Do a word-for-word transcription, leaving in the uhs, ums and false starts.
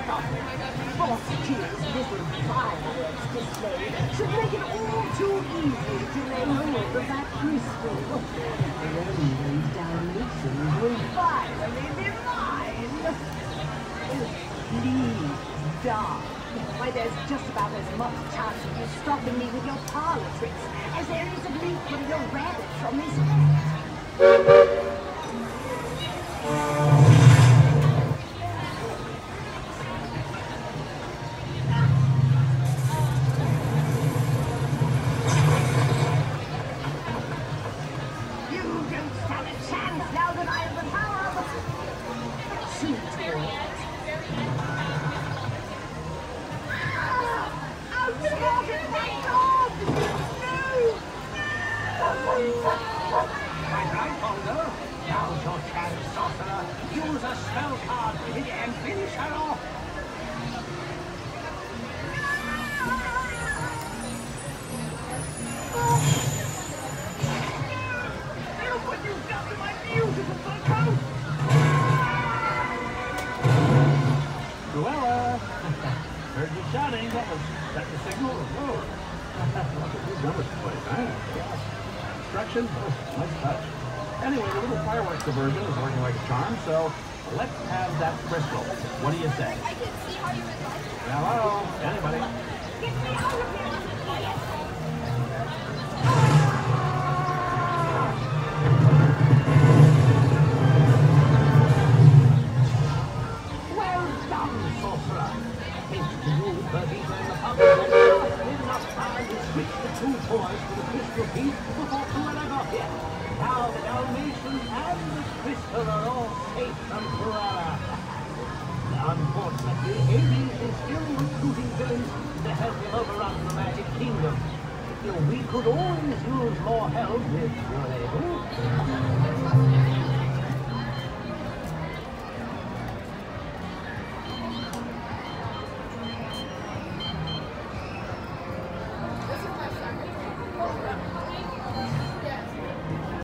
stuff. Frosty-Tears' little fireworks display should make it all too easy to lay hold of that crystal. Then those Dalmatians will finally be mine. Oh, please, darling. Why, there's just about as much chance of you stopping me with your parlor tricks as there is of me putting a rabbit from his hat. Now's your chance, Sorcerer. Use a spell card and finish her off. Look what you've done to my beautiful fur coat! Cruella! Heard you shouting. That was that the signal? Oh. Look at these numbers place, huh? Instructions? Oh, nice touch. Anyway, the little fireworks diversion is working like a charm, so let's have that crystal. What do you say? I can see how you would like it. Hello? Anybody? Get me out of here! Well done, Sorcerer. Thanks to you for beating the public and just enough time to switch the two toys for the crystal piece before Cruella got here. Now the Dalmatians and the crystal are all safe from Cruella. Unfortunately, Hades is still recruiting villains to help him overrun the Magic Kingdom. You know, we could always use more help if you're able.